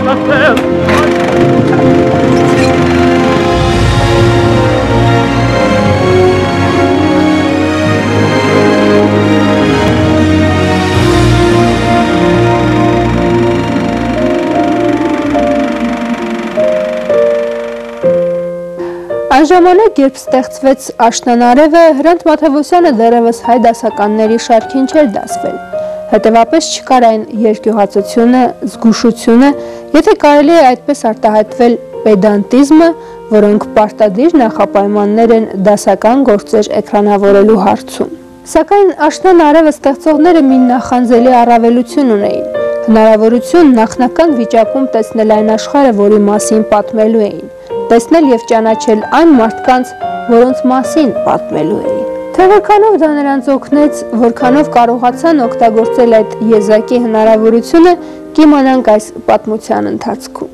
Այն ժամանակ, երբ ստեղծվեց Աշնանարևը, Հրանտ Մաթևոսյանը դեռևս հայ դասականների շարքին չէր դասվել։ Հետևապես չկար այն երկյուղացությունը, զգուշությունը, եթե կարելի է այդպես արտահայտվել պեդանտիզմը, որոնք պարտադիր նախապայմաններ են դասական գործեր էկրանավորելու հարցում։ Սակայն Աշնանարևը ստեղծողները մի նախանձելի առավելություն ունեին։ Հնարավորություն նախնական վիճակում տեսնել այն աշխարհը, որի մասին պատմելու էին, տեսնել և ճանաչել այն մարդկանց, որոնց մասին պատմելու էին։ Թե որքանով դա նրանց օգնեց, որքանով կարողացան օգտագործել այդ եզակի հնարավորությունը, կիմանանք այս պատմության ընթացքում։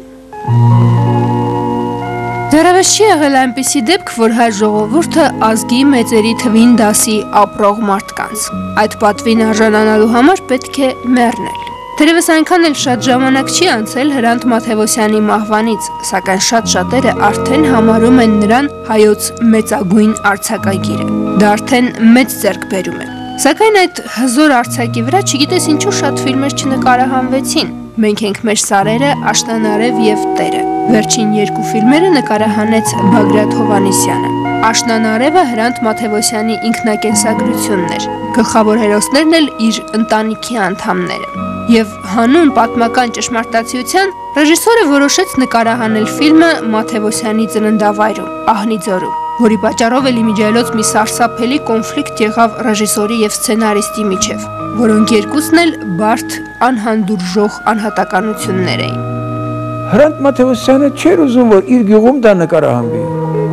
Դեռևս չի եղել այնպիսի դեպք, որ հայ ժողովուրդը ազգի մեծերի թվին դասի ապրող մարդկանց։ Այդ պատվին արժանանալու համար պետք է մեռնել։ Թերևս այնքան էլ շատ ժամանակ չի անցել Հրանտ Մաթևոսյանի մահվանից, սակայն շատ շատերը արդեն համարում են նրան հայոց մեծագույն արձակագիրը։ Դա արդեն մեծ ձեռքբերում է։ Սակայն այդ հզոր արձակի վրա չգիտես ինչու շատ ֆիլմեր չնկարահանվեցին։ Մենք ենք մեր սարերը, Աշնանարև և Տերը։ Վերջին երկու ֆիլմերը նկարահանեց Բագրատ Հովհաննիսյանը։ Աշնանարևը Հրանտ Մաթևոսյանի ինքնակենսագրությունն էր։ Գլխավոր հերոսներն էլ իր ընտանիքի անդամները։ Եվ հանուն պատմական ճշմարտացիության ռեժիսորը որոշեց նկարահանել ֆիլմը Մաթևոսյանի ծննդավայրում, Ահնիձորում, որի պատճառով էլ իմիջիայլոց մի սարսափելի կոնֆլիկտ եղավ ռեժիսորի և սցենարիստի միջև, որոնք երկուսն էլ բարդ, անհանդուրժող անհատականություններ էին։ Հրանտ Մաթևոսյանը չէր ուզում, որ իր գյուղում դա նկարահանվի։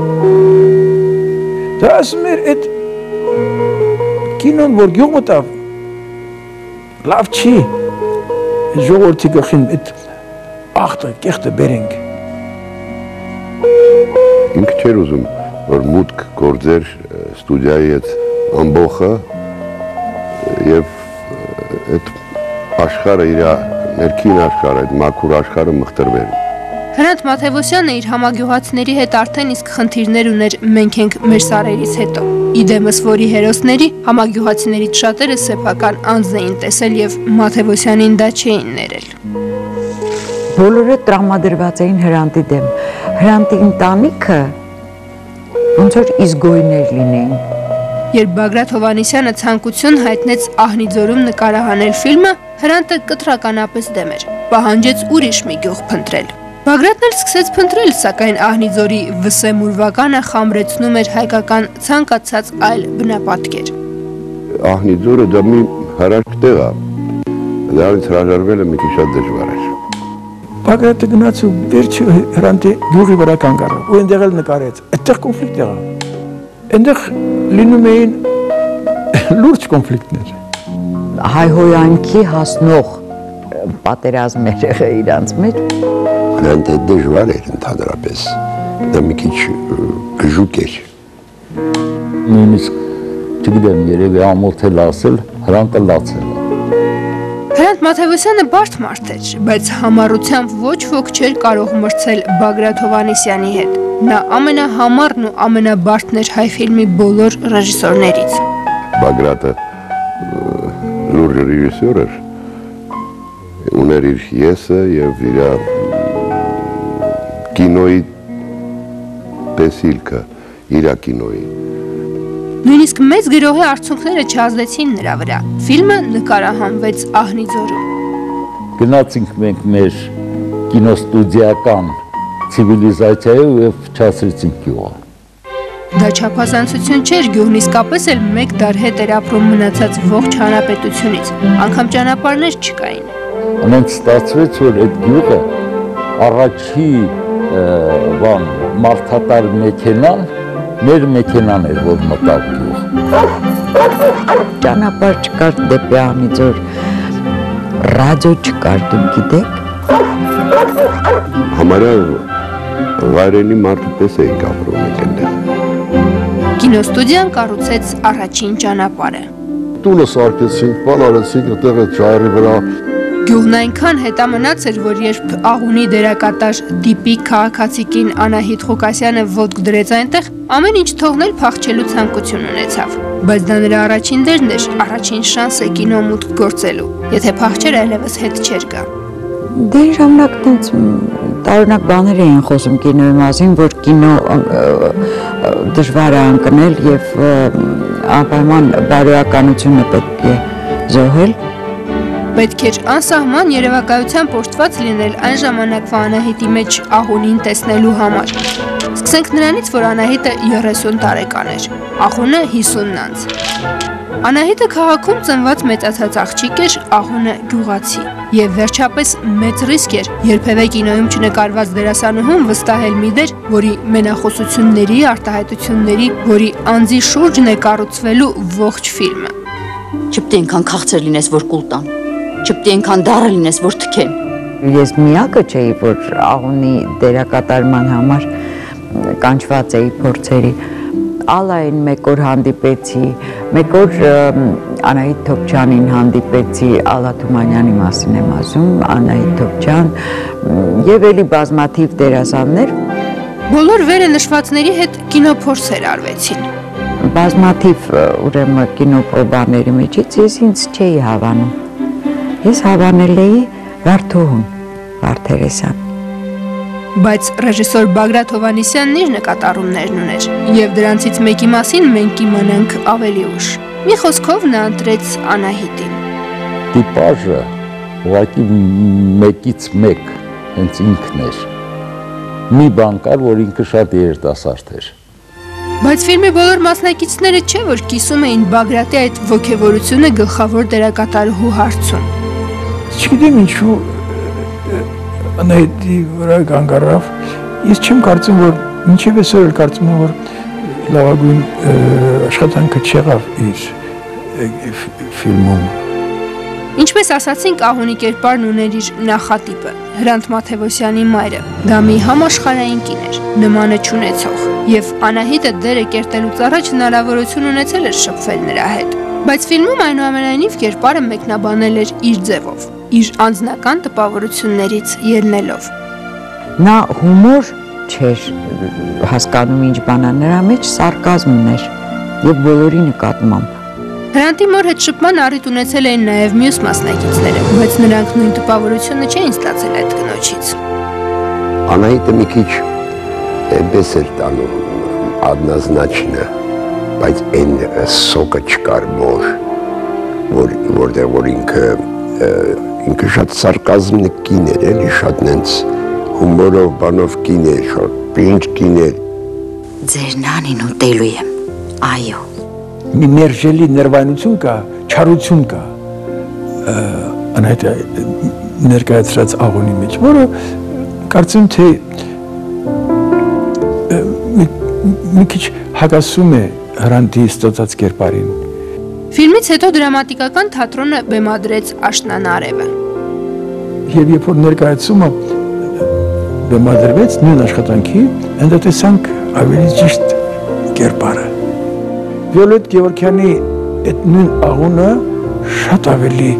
Դա ասում էր, այդ կինոն, որ գյուղ մտավ, լավ չի։ Ժողովրդի գլխին այդ աղտը, կեղտը բերենք։ Ինքը չէր ուզում, որ մուտք գործեր ստուդիայի այդ ամբողը և այդ աշխարհը իր ներքին աշխարհը, այդ մաքուր աշխարհը մխտրվեր։ Հրանտ Մաթևոսյանը իր համագյուղացիների հետ արդեն իսկ խնդիրներ ուներ մենք ենք մեր սարերից հետո։ Իդեմս, որի հերոսների համագյուղացիներից շատերը սեփական անձ էին տեսել և Մաթևոսյանին դա չէին ներել։ Բոլորը տրամադրված էին Հրանտի դեմ։ Հրանտի ընտանիքը ոնց որ իզգոյներ լինեին։ Երբ Բագրատ Հովհաննիսյանը ցանկություն հայտնեց Ահնիձորում նկարահանել ֆիլմը, Հրանտը կտրականապես դեմ էր, պահանջեց ուրիշ մի գյուղ փնտրել։ Բագրատն էլ սկսեց փնտրել, սակայն Ահնիձորի վսեմուրվականը խամրեցնում էր հայկական ցանկացած այլ բնապատկեր։ Ահնիձորը դա մի հարաշք տեղ է, դրանից հրաժարվելը մի քիչ շատ դժվար էր։ Բագրատը գնաց ու վերջը Հրանտի գյուղի վրա կանգ առավ, ու այնտեղ էլ նկարեց։ Այդտեղ կոնֆլիկտ եղավ։ Այնտեղ լինում էին լուրջ կոնֆլիկտներ։ Հայհոյանքի հասնող պատերազմներ եղել իրանց մեջ։ Հրանտը դժվար էր ընդհանրապես, դա մի քիչ գժուկ էր։ Նույնիսկ չգիտեմ, երևի ամոթել ասել, Հրանտը լացել է։ Հրանտ Մաթևոսյանը բարդ մարդ էր, բայց համառությամբ ոչ ոք չէր կարող մրցել Բագրատ Հովհաննիսյանի հետ։ Նա ամենահամառն ու ամենաբարդն էր հայ ֆիլմի բոլոր ռեժիսորներից։ Բագրատը լուրջ ռեժիսոր էր, ուներ իր եսը և իր կինոյի տեսիլքը, իր կինոյի։ Նույնիսկ մեծ գրողի արդյունքները չազդեցին նրա վրա։ Ֆիլմը նկարահանվեց Ահնիձորում։ Գնացինք մենք մեր կինոստուդիական ցիվիլիզացիայով և չասրեցինք գյուղը։ Դա չափազանցություն չէր, գյուղն իսկապես էլ մեկ դար հետ էր ապրում մնացած ողջ հանրապետությունից, անգամ ճանապարհներ չկային։ Անոնց ստացվեց, որ այդ գյուղը առաջի մարդատար մեքենան մեր մեքենան էր, որ մտավ գյուղ։ Ճանապարհ չկար դեպի Ահնիձոր, ռադիո չկար, դուք գիտեք։ Համարյա վայրենի մարդու պես էինք ապրում այնտեղ։ Կինոստուդիան կառուցեց առաջին ճանապարհը։ Տունը սարքեցինք, բան արեցինք, այդտեղ այդ ժայռի վրա Գյուղն այնքան հետամնաց էր, որ երբ աղունի դերակատար տիպիկ քաղաքացիքին Անահիտ Ղուկասյանը ոտք դրեց այնտեղ, ամեն ինչ թողնել փախչելու ցանկություն ունեցավ։ Բայց դա նրա առաջին դերն էր, առաջին շանսը կինո մուտք գործելու։ Եթե փախչեր, այլևս հետ չէր գա։ Դե ժամանակ տենց տարօրինակ բաներ էին խոսում կինոյի մասին, որ կինո դժվար է ընկնել եւ անպայման բարոյականությունը պետք է զոհել։ Պետք էր անսահման երևակայությամբ օժտված լինել այն ժամանակվա Անահիտի մեջ աղունին տեսնելու համար։ Սկսենք նրանից, որ Անահիտը 30 տարեկան էր, աղունը 50 անց։ Անահիտը քաղաքում ծնված մեծացած աղջիկ էր, աղունը գյուղացի։ Եվ վերջապես մեծ ռիսկ էր երբևէ կինոյում չնկարված դերասանուհուն վստահել մի դեր, որի մենախոսությունների, արտահայտությունների, որի անձի շուրջն է կառուցվելու ողջ ֆիլմը։ Չպետք է այնքան քաղցր լինես, որ կուլ տան։ Չպետք է այնքան դառը լինես, որ թքեն։ Ես միակը չէի, որ աղունի դերակատարման համար կանչված էի փորձերի։ Ալային մեկ օր հանդիպեցի, մեկ օր Անահիտ Թոքչյանին հանդիպեցի, Ալա Թումանյանի մասին եմ ասում, Անահիտ Թոքչյան եւ էլի բազմաթիվ դերասաններ։ Բոլոր վերը նշվածների հետ կինոփորձեր արվեցին։ Բազմաթիվ ուրեմն կինոպրոբաների մեջից ես ինձ չէի հավանում։ Ես հավանել էի Վարդուհուն, Վարդերեսյան։ Բայց ռեժիսոր Բագրատ Հովհաննիսյանն իր նկատառումներն ուներ, եւ դրանցից մեկի մասին մենք կիմանանք ավելի ուշ։ Մի խոսքով նա ընտրեց Անահիտին։ Տիպաժը ուղղակի մեկից մեկ հենց ինքն էր։ Մի բան կար, որ ինքը շատ երիտասարդ էր։ Բայց ֆիլմի բոլոր մասնակիցները չէ, որ կիսում էին Բագրատի այդ ոգևորությունը գլխավոր դերակատարուհու հարցում։ Չգիտեմ ինչու Անահիտի վրա կանգ առավ, ես չեմ կարծում, որ մինչև այսօր էլ կարծում եմ, որ լավագույն աշխատանքը չեղավ իր ֆիլմում։ Ինչպես ասացինք, աղունի կերպարն ուներ իր նախատիպը, Հրանտ Մաթևոսյանի մայրը։ Դա մի համաշխարհային կին էր, նմանը չունեցող, եւ Անահիտը դերը կերտելուց առաջ հնարավորություն ունեցել էր շփվել նրա հետ։ Բայց ֆիլմում այնուամենայնիվ կերպարը մեկնաբանել էր իր ձևով, իր անձնական տպավորություններից ելնելով։ Նա հումոր չէր հասկանում ինչ բան է, նրա մեջ սարկազմն էր եւ բոլորի նկատմամբ։ Հրանտի մոր հետ շփման առիթ ունեցել էին նաև մյուս մասնակիցները, բայց նրանք նույն տպավորությունը չէին ստացել այդ կնոջից։ Անահիտը մի քիչ էպես էր տանում однозначно, բայց այն սոկը չկար որ ինքը շատ սարկազմն կին էր, էլի շատ նենց հումորով բանով կին էր, շատ պինչ կին էր։ Ձեր նանին ուտելու եմ, այո։ Մի մերժելի ներվայնություն կա, չարություն կա Անահիտը ներկայացրած աղոնի մեջ, որը կարծում թե մի քիչ հակասում է Հրանտի ստացած կերպարին։ Ֆիլմից հետո դրամատիկական թատրոնը բեմադրեց Աշնան արևը։ Եվ երբ որ ներկայացումը բեմադրվեց նույն աշխատանքի, այնտեղ տեսանք ավելի ճիշտ կերպարը։ Վիոլետ Գևորգյանի այդ նույն աղոնը շատ ավելի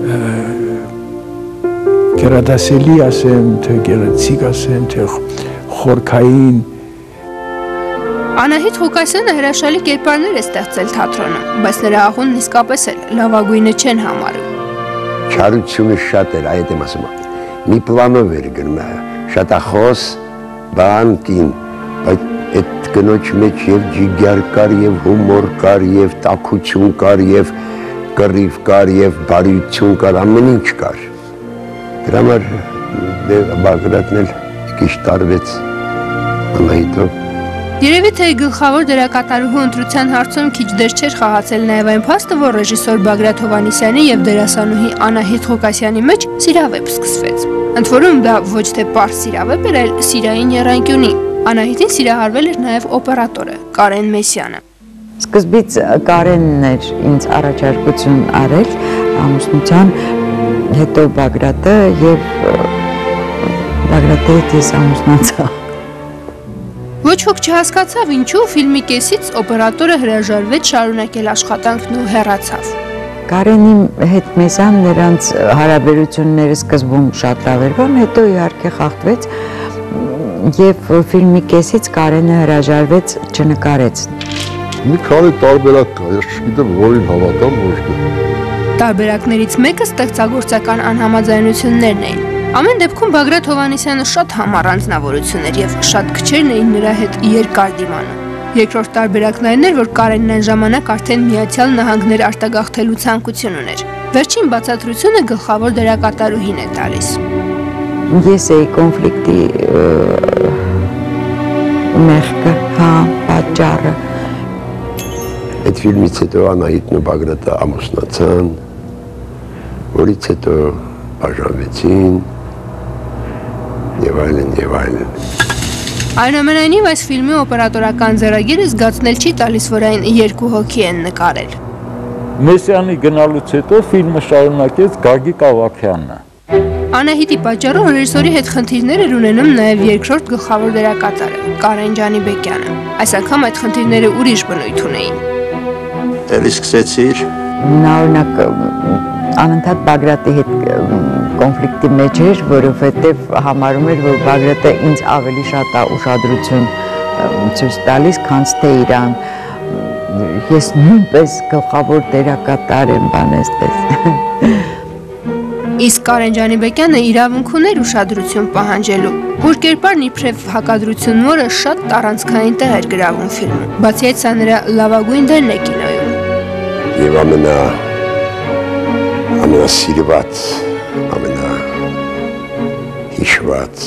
գերադասելի ասեմ, թե գեղեցիկ ասեմ, թե խորքային։ Անահիտ Ղուկասյանը հրաշալի կերպարներ է ստեղծել թատրոնում, բայց նրա աղոնն իսկապես էլ լավագույնը չեն համարում։ Չարությունը շատ էր, այդ եմ ասում, մի պլանով էր գնում, շատախոս, բան կին, բայց այդ կնոջ մեջ և ջիգյար կար, և հումոր կար, և տաքություն կար, և կռիվ կար, և բարյություն կար, ամեն ինչ կար։ Դրա համար Բագրատն էլ քիչ տարվեց Անահիտով։ Երևի թե գլխավոր դերակատարուհու ընտրության հարցում քիչ դեր չէր խաղացել նաև այն փաստը, որ ռեժիսոր Բագրատ Հովհաննիսյանի եւ դերասանուհի Անահիտ Ղուկասյանի մեջ սիրավեպ սկսվեց։ Ընդ որում դա ոչ թե պարզ սիրավեպ էր, այլ սիրային եռանկյունի։ Անահիտին սիրահարվել էր նաև օպերատորը Կարեն Մեսյանը։ Սկզբից Կարենն էր ինձ առաջարկություն արել ամուսնության, հետո Բագրատը եւ Բագրատի հետ ես ամուսնացա։ Ոչ ոք չհասկացավ ինչու ֆիլմի կեսից օպերատորը հրաժարվեց շարունակել աշխատանքն ու հեռացավ։ Կարենի հետ մեզան նրանց հարաբերությունները սկզբում շատ լավ էր, բան հետո իհարկե խախտվեց եւ ֆիլմի կեսից Կարենը հրաժարվեց, չնկարեց։ Մի քանի տարբերակ կա, ես չգիտեմ որին հավատամ, ոչ։ Տարբերակներից մեկը ստեղծագործական անհամաձայնություններն էին։ Ամեն դեպքում Բագրատ Հովհաննիսյանը շատ համառ անձնավորություն էր եւ շատ քչերն էին նրա հետ երկար դիմանում։ Երկրորդ տարբերակն այն էր, որ Կարենն այն ժամանակ արդեն Միացյալ Նահանգներ արտագաղթելու ցանկություն ուներ։ Վերջին բացատրությունը գլխավոր դերակատարուհին է տալիս։ Ես էի կոնֆլիկտի մեղքը, հա, պատճառը։ Այդ ֆիլմից հետո Անահիտն ու Բագրատը ամուսնացան, որից հետո բաժանվեցին եւ այլն եւ այլն։ Այնուամենայնիվ այս ֆիլմի օպերատորական ձեռագիրը զգացնել չի տալիս, որ այն երկու հոգի են նկարել։ Մեսյանի գնալուց հետո ֆիլմը շարունակեց Գագիկ Ավագյանը։ Անահիտի պատճառով ռեժիսորի հետ խնդիրներ էր ունենում նաև երկրորդ գլխավոր դերակատարը՝ Կարեն Ջանիբեկյանը։ Այս անգամ այդ խնդիրները ուրիշ բնույթ ունեին։ Էլի սկսեցիր։ Նա օրինակ անընդհատ Բագրատի հետ կոնֆլիկտի մեջ էր, որովհետև համարում էր, որ Բագրատը ինձ ավելի շատ ուշադրություն ցույց տալիս, քան թե իրան։ Ես նույնպես գլխավոր դերակատար եմ, բան այսպես։ Իսկ Կարեն Ջանիբեկյանը իրավունք ուներ ուշադրություն պահանջելու, որ կերպարն իբրև հակադրություն որը շատ տարանցքային տեղ էր գրավում ֆիլմում։ Բացի այդ, սա նրա լավագույն դերն է կինոյում։ Եվ ամենասիրված, ամենահիշված։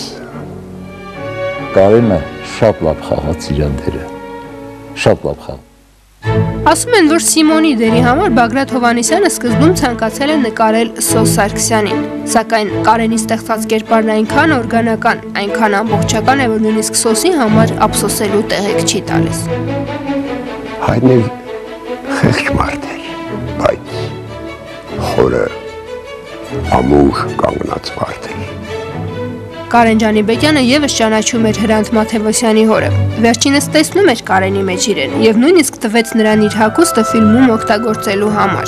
Կարենը շատ լավ խաղաց իր դերը, շատ լավ խաղաց։ Ասում են, որ Սիմոնի դերի համար Բագրատ Հովհաննիսյանը սկզբում ցանկացել է նկարել Սոս Սարգսյանին, սակայն Կարենի ստեղծած կերպարն այնքան օրգանական, այնքան ամբողջական է, որ նույնիսկ Սոսի համար ափսոսելու տեղեկ չի տալիս։ Հայրն էլ խեղճ մարդ էր, բայց խորը ամուր կանգնած մարդ էր։ Կարեն Ջանիբեկյանը ևս ճանաչում էր Հրանտ Մաթևոսյանի հորը։ Վերջինս տեսնում էր Կարենի մեջ իրեն եւ նույնիսկ տվեց նրան իր հագուստը ֆիլմում օգտագործելու համար։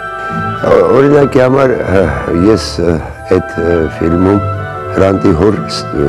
Օրինակի համար ես այդ ֆիլմում Հրանտի հոր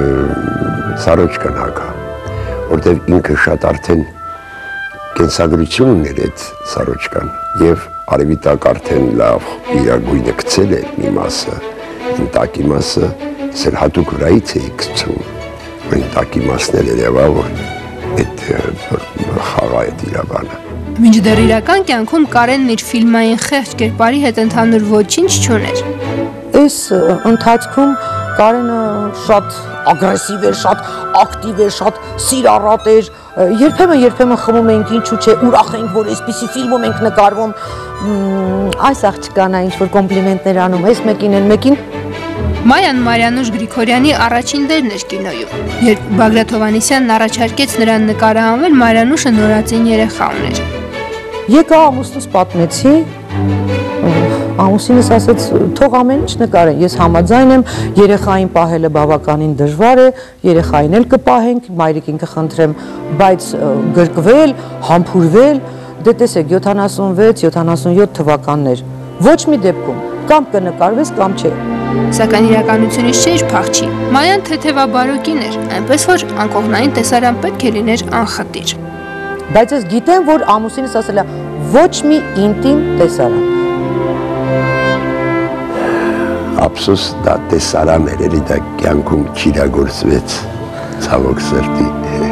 Սարոջկան հագա, որտեղ ինքը շատ արդեն կենսագրություն ուներ այդ Սարոջկան եւ արևի տակ արդեն լավ իրագույնը գցել է մի մասը, ինտակի մասը Սեր հատուկ վրայից էի գցում, այն տակի մասներ երևա, որ այդ խաղա այդ իրավանը։ Մինչդեռ իրական կյանքում Կարենն իր ֆիլմային խեղճ կերպարի հետ ընդհանուր ոչինչ չուներ։ Այս ընթացքում Կարենը շատ ագրեսիվ էր, շատ ակտիվ էր, շատ սիրառատ էր։ Երբեմն խմում էինք, ինչու՞ չէ, ուրախ ենք, որ այսպիսի ֆիլմում ենք նկարվում։ Այս աղջկանա ինչ որ կոմպլիմենտներ անում, այս մեկին են մեկին։ Մայան Մարիանուշ Գրիգորյանի առաջին դերն էր կինոյում։ Երբ Բագրատ Հովհաննիսյանն առաջարկեց նրան նկարահանվել, Մարիանուշը նորածին երեխա ուներ։ Եկա ամուսնուս պատմեցի, ամուսինս ասաց, թող ամեն ինչ նկարեն, ես համաձայն եմ, երեխային պահելը բավականին դժվար է, երեխային էլ կպահենք, մայրիկին կխնդրեմ, բայց գրկվել, համբուրվել, դե տեսեք 76-77 թվականներ, ոչ մի դեպքում, կամ կնկարվես, կամ չէ։ Սակայն իրականությունից չէր փախչի։ Մայան թեթևաբարոկին էր, այնպես որ անկողնային տեսարան պետք է լիներ անխտիր։ Բայց ես գիտեմ, որ ամուսինս ասել է ոչ մի ինտիմ տեսարան։ Ափսոս դա տեսարան էր, էլի դա կյանքում չիրագործվեց, ցավոք սրտի։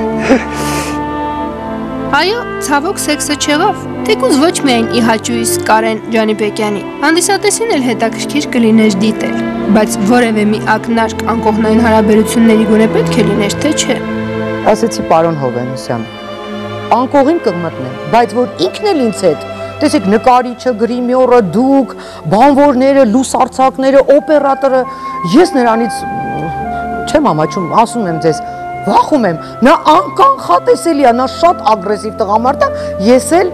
Այո, ցավոք սեքսը չեղավ, թեկուզ ոչ միայն իհաճույս Կարեն Ջանիբեկյանի, հանդիսատեսին էլ հետաքրքիր կլիներ դիտել, բայց որևէ մի ակնարկ անկողնային հարաբերությունների գոնե պետք է լիներ, թե չէ։ Ասեցի պարոն Հովհաննիսյան, անկողին կմտնեմ, բայց որ ինքն էլ ինձ հետ, տեսեք նկարիչը, գրիմյորը, դուք, բանվորները, լուսարձակները, օպերատորը, ես նրանից չեմ ամաչում, ասում եմ ձեզ, վախում եմ, նա անկանխատեսելի է, նա շատ ագրեսիվ տղամարդ է, ես էլ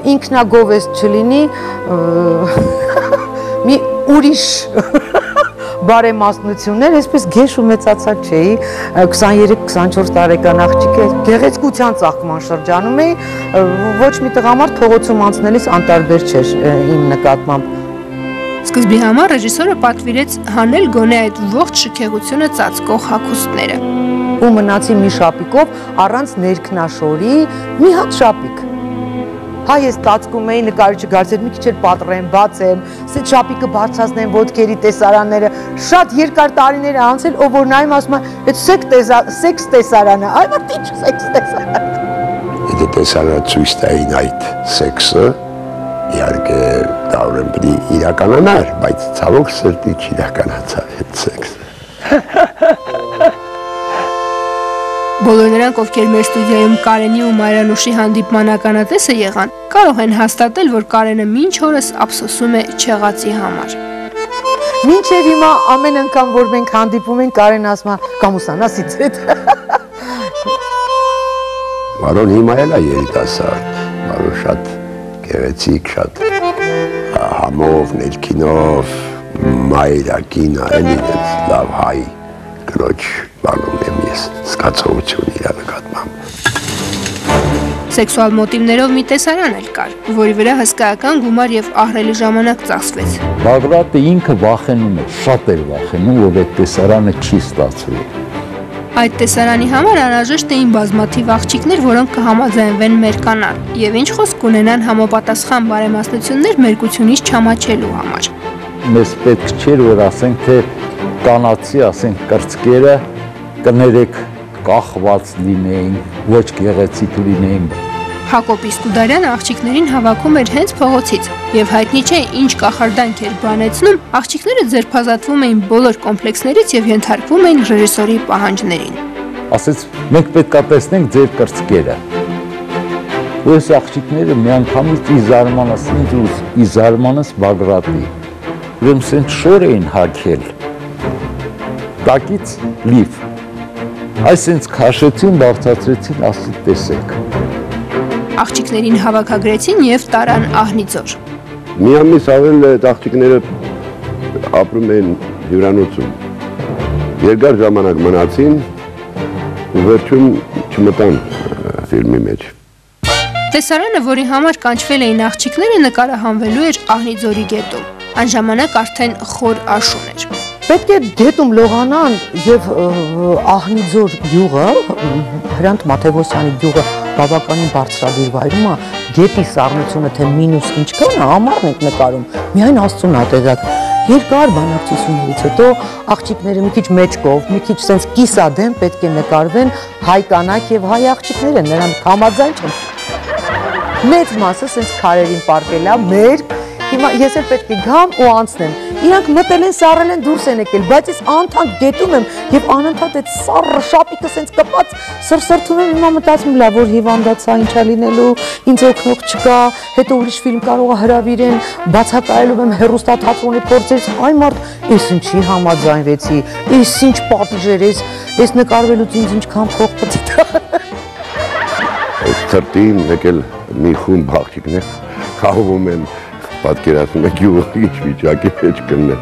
ինքնագովես չլինի, մի ուրիշ բարեմասնություններ, այսպես գեշ ու մեծացած չէի, 23-24 տարեկան աղջիկ էր, գեղեցկության ծաղկման շրջանում էի, ոչ մի տղամարդ փողոցում անցնելիս անտարբեր չէր իմ նկատմամբ։ Սկզբի համար ռեժիսորը պատվիրեց հանել գոնե այդ ողջ շքեղությունը ծածկող հագուստները։ Ու մնացի մի շապիկով առանց ներքնաշորի մի հատ շապիկ։ Հայ ես ստացվում էի նկարիչը գալիս մի քիչ էլ պատռեմ, բացեմ, սետ շապիկը բարձրացնեմ ոտքերի տեսարանները, շատ երկար տարիներ է անցել, ով որ նայում ասում է, այդ սեքս տեսարանը, այ որ ինչ սեքս տեսարան։ Եթե տեսարանը ցույց տային այդ սեքսը, իհարկե դա ուրեմն պիտի իրականանար, բայց ցավոք սրտի չիրականացավ այդ սեքսը։ Բոլոր նրանք, ովքեր մեր ստուդիայում Կարենի ու Մարիանուշի հանդիպման ականատեսը եղան, կարող են հաստատել, որ Կարենը մինչ օրս ափսոսում է չեղածի համար։ Մինչև հիմա ամեն անգամ, որ մենք հանդիպում ենք, Կարեն ասում է, կամուսանասից հետ։ Մարոն հիմա էլ է երիտասարդ, Մարոն շատ գեղեցիկ, շատ համով, ներքինով, մայրակինա, էլի լավ հայ կրոջ բանում եմ ես, զգացողություն իր նկատմամբ։ Սեքսուալ մոտիվներով մի տեսարան էլ կար, որի վրա հսկայական գումար եւ ահռելի ժամանակ ծախսվեց։ Բագրատը ինքը վախենում է, շատ էր վախենում, որ այդ տեսարանը չի ստացվի։ Այդ տեսարանի համար անհրաժեշտ էին բազմաթիվ աղջիկներ, որոնք կհամաձայնվեն մեր կանալ եւ ինչ խոսք ունենան համապատասխան բարեմասնություններ մերկությունից չամաչելու համար։ Մեզ պետք չէր, որ ասենք, թե կանացի, ասենք, կրծքերը կներեք կախված լինեին, ոչ գեղեցիկ լինեին։ Հակոբ Իսկուդարյանը աղջիկներին հավաքում էր հենց փողոցից եւ հայտնի չէ ինչ կախարդանք էր բանեցնում, աղջիկները ձերբազատվում էին բոլոր կոմպլեքսներից եւ ենթարկվում էին ռեժիսորի պահանջներին։ Ասեց, մենք պետքա տեսնենք ձեր կրծքերը։ Ու այս աղջիկները միանգամից իզարմանաս ինձ ու իզարմանաս Բագրատի։ Ուրեմն սենց շոր էին հագել։ Տակից լիվ։ Այս սենց քաշեցին, բարձրացրեցին, ասի տեսեք։ Աղջիկներին հավաքագրեցին եւ տարան Ահնիձոր։ Մի ամիս ավել այդ աղջիկները ապրում էին հյուրանոցում։ Երկար ժամանակ մնացին ու վերջում չմտան ֆիլմի մեջ։ Տեսարանը, որի համար կանչվել էին աղջիկները, նկարահանվելու էր Ահնիձորի գետում։ Այն ժամանակ արդեն խոր աշուն էր։ Պետք է գետում լողանան եւ Ահնիձոր գյուղը, Հրանտ Մաթեոսյանի գյուղը բավականին բարձրադիր վայրում է, գետի սառնությունը թե մինուս ինչքան է, ամառն ենք նկարում, միայն Աստծուն ա տեղյակ։ Երկար բանակցություններից հետո աղջիկները մի քիչ մեջկով, մի քիչ sense կիսադեմ պետք է նկարվեն հայ կանայք եւ հայ աղջիկները, նրանք համաձայն չեն։ Մեծ մասը sense քարերին պարկել է, մեր հիմա ես էլ պետք է գամ ու անցնեմ։ Իրանք մտել են, սառել են, դուրս են եկել, բայց ես անընդհատ գետում եմ եւ անընդհատ այդ սառը շապիկը սենց կպած սրսրթում եմ, հիմա մտածում լավ որ հիվանդացա, ինչա լինելու, ինձ օգնող չկա, հետո ուրիշ ֆիլմ կարող է հրավիրեն, բացակայելով եմ հեռուստաթատրոնի փորձերից, այ մարդ, ես ինչի համաձայնվեցի, ես ինչ պատիժեր, ես նկարվելուց ինձ ինչքան փող պետք է տա։ Այս թրտին եկել մի խումբ աղջիկներ խաղում են պատկերացնում եք գյուղը ինչ վիճակի մեջ կլինի։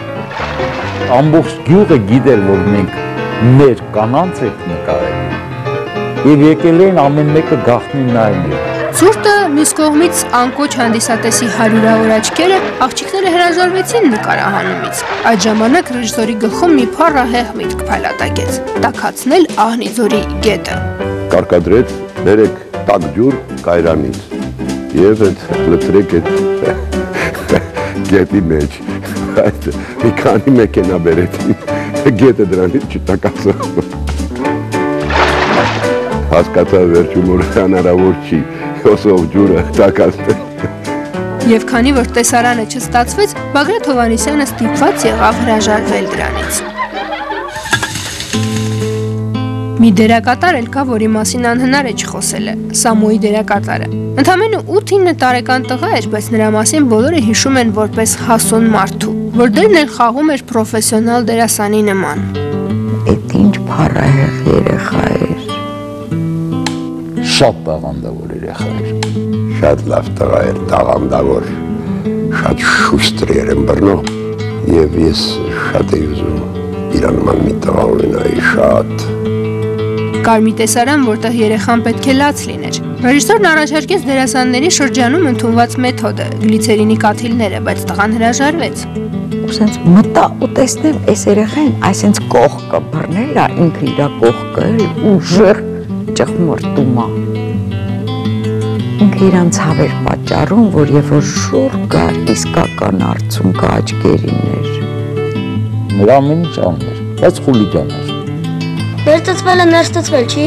Ամբողջ գյուղը գիտեր, որ մենք մեր կանանց ենք նկարել։ Եվ եկել էին ամեն մեկը գաղտնի նայում։ Ցուրտը մյուս կողմից անկոչ հանդիսատեսի հարյուրավոր աչքերը աղջիկները հրաժարվեցին նկարահանումից։ Այդ ժամանակ ռեժիսորի գլխում մի փառահեղ միտք փայլատակեց՝ տաքացնել Ահնիձորի գետը։ Կարկադրեց բերեք տաք ջուր կայրանից եւ այդ լցրեք այդ գետի մեջ, այդ մի քանի մեքենա բերեցին, գետը դրանից չտակացավ։ Հասկացա վերջում որ հնարավոր չի, հոսով ջուրը տակացնել։ Եվ քանի որ տեսարանը չստացվեց, Բագրատ Հովհաննիսյանը ստիպված եղավ հրաժարվել դրանից։ Մի դերակատար էլ կա, որի մասին անհնար է չխոսելը, Սամոյի դերակատարը։ Ընդամենը 8-9 տարեկան տղա էր, բայց նրա մասին բոլորը հիշում են որպես հասուն մարդու, որ դերն էլ խաղում էր պրոֆեսիոնալ դերասանի նման։ Էդ ինչ փառահեղ երեխա էր։ Շատ տաղանդավոր երեխա էր։ Շատ լավ տղա էր, տաղանդավոր, շատ շուստր էր ըմբռնում, Եվ ես շատ էի ուզում իր նման մի տղա ունենայի, շատ։ Կար մի տեսարան, որտեղ երեխան պետք է լաց լիներ։ Ռեժիսորն առաջարկեց դերասանների շրջանում ընդունված մեթոդը՝ գլիցերինի կաթիլները, բայց տղան հրաժարվեց։ Սենց մտա ու տեսնեմ այս երեխային այսենց կողքը բռնել է, ինքը իր կողքը ուժեղ ճխմորտում է։ Ինքը իրան ցավեր պատճառում, որ երբ որ շուռ կա, իսկական արցունքը աչքերին էր։ Նրա ամեն ինչ անում էր, բայց խուլիգան էր։ Ներծծվել է, ներծծվել, չի։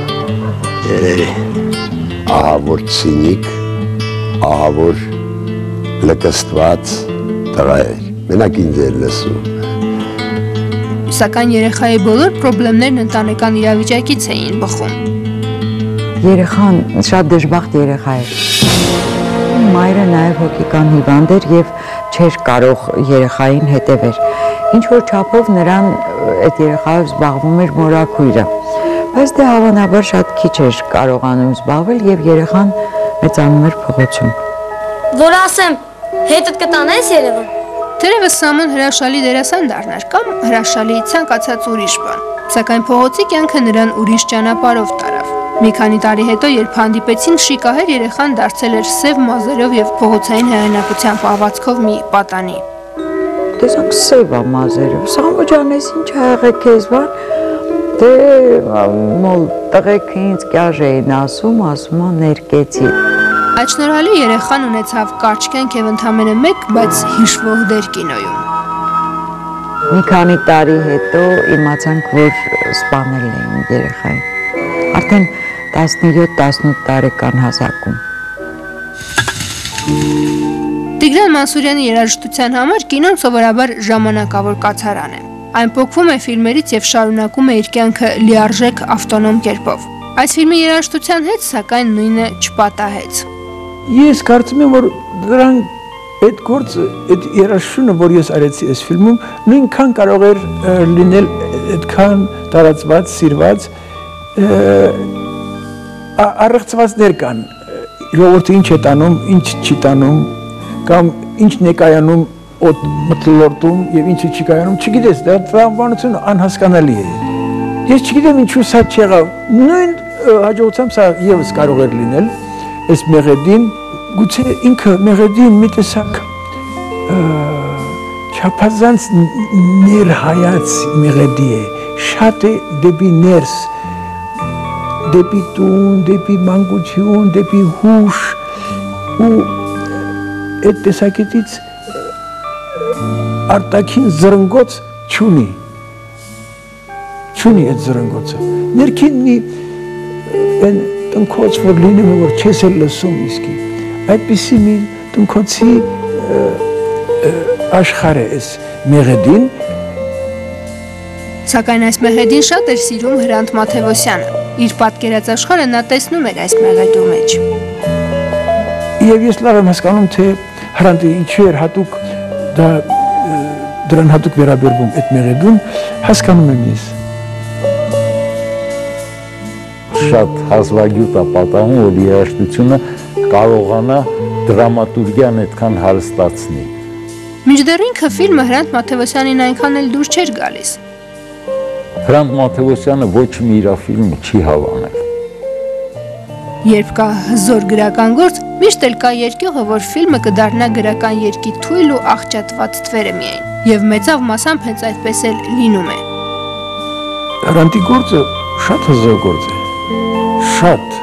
Ահա որ ցինիկ, ահա որ լկստված տղա էր, մենակ ինձ էր լսում։ Սակայն երեխայի բոլոր խնդիրներն ընտանեկան իրավիճակից էին բխում։ Երեխան շատ դժբախտ երեխա էր։ Մայրը նաև հոգեկան հիվանդ էր եւ չէր կարող երեխային հետևեր։ Ինչ որ չափով նրան այդ երեխայով զբաղվում էր մորաքույրը, բայց դե հավանաբար շատ քիչ էր կարողանում զբաղվել եւ երեխան մեծանում էր փողոցում։ Որ ասեմ, հետդ կտանես Երևան։ Թերևս Սամոն հրաշալի դերասան դառնար կամ հրաշալի ցանկացած ուրիշ բան, սակայն փողոցի կյանքը նրան ուրիշ ճանապարհով տարավ։ Մի քանի տարի հետո, երբ հանդիպեցին, շիկահեր երեխան դարձել էր սև մազերով եւ փողոցային հեղինակության պահվածքով մի պատանի։ Տեսանք սև մազերով, Սամո ջան, ես ինչ ա եղել քեզ, բան։ Դե մոլ տղեկ ինձ կյաժ էին ասում ա ներկեցի։ Այդ շնորհալի երեխան ունեցավ կարճ կյանք եւ ընդամենը մեկ, բայց հիշվող դեր կինոյում։ Մի քանի տարի հետո իմացանք, որ սպանել էին երեխային։ Արդեն 17-18 տարեկան հասակում։ Տիգրան Մանսուրյանի երաժշտության համար կինոն սովորաբար ժամանակավոր կացարան է։ Այն փոխվում է ֆիլմերից եւ շարունակում է իր կյանքը լիարժեք ավտոնոմ կերպով։ Այս ֆիլմի երաժշտության հետ սակայն նույնը չպատահեց։ Ես կարծում եմ, որ դրան այդ գործը, այդ երաժշտությունը, որ ես արեցի այս ֆիլմում, նույնքան կարող էր լինել այդքան տարածված, սիրված, առեղծվածներ կան, ժողովուրդը ինչ է տանում, ինչ չի տանում, կամ ինչ ներկայանում մթնոլորտում եւ ինչը չի կայանում, չգիտես, դա տրամաբանությունը անհասկանալի է։ Ես չգիտեմ ինչու սա չեղավ, նույն հաջողությամբ սա եւս կարող էր լինել, այս մեղեդին, գուցե ինքը մեղեդին մի տեսակ չափազանց ներհայաց մեղեդի է, շատ է դեպի ներս, դեպի տուն, դեպի մանկություն, դեպի հուշ ու այդ տեսակետից արտաքին զրնգոց չունի այդ զրնգոցը։ Ներքին մի այն տնքոց, որ լինում է, որ չես էլ լսում իսկի, այդպիսի մի տնքոցի աշխարհ է այս մեղեդին։ Սակայն այս մեղեդին շատ էր սիրում Հրանտ Մաթևոսյանը։ Իր պատկերած աշխարհը նա տեսնում էր այս մեղեդու մեջ։ Եվ ես լավ եմ հասկանում, թե Հրանտը ինչու էր հատուկ դրան հատուկ վերաբերվում այդ մեղեդուն, հասկանում եմ ես։ Շատ հազվագյուտ է պատահում, որ երաժշտությունը կարողանա դրամատուրգիան այդքան հարստացնի։ Մինչդեռ ինքը ֆիլմը Հրանտ Մաթևոսյանին այնքան էլ դուր չէր գալիս։ Հրանտ Մաթևոսյանը ոչ մի իր ֆիլմը չի հավանել։ Երբ կա հզոր գրական գործ, միշտ էլ կա երկյուղը, որ ֆիլմը կդառնա գրական երգի թույլ ու աղճատված թվերը միայն, եւ մեծավ մասամբ հենց այդպես էլ լինում է։ Հրանտի գործը շատ հզոր գործ է, շատ։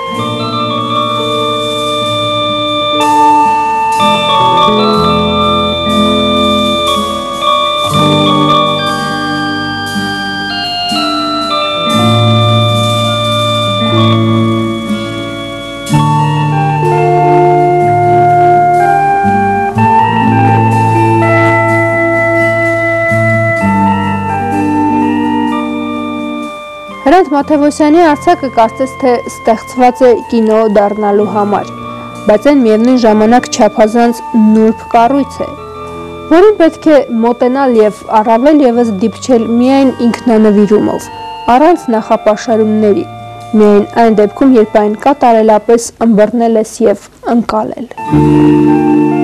Հրանտ Մաթևոսյանի արձակը կարծես թե ստեղծված է կինո դառնալու համար, բայց այն միևնույն ժամանակ չափազանց նուրբ կառույց է, որին պետք է մոտենալ եւ առավել եւս դիպչել միայն ինքնանվիրումով, առանց նախապաշարումների, միայն այն դեպքում, երբ այն կատարելապես ըմբռնել ես եւ ընկալել։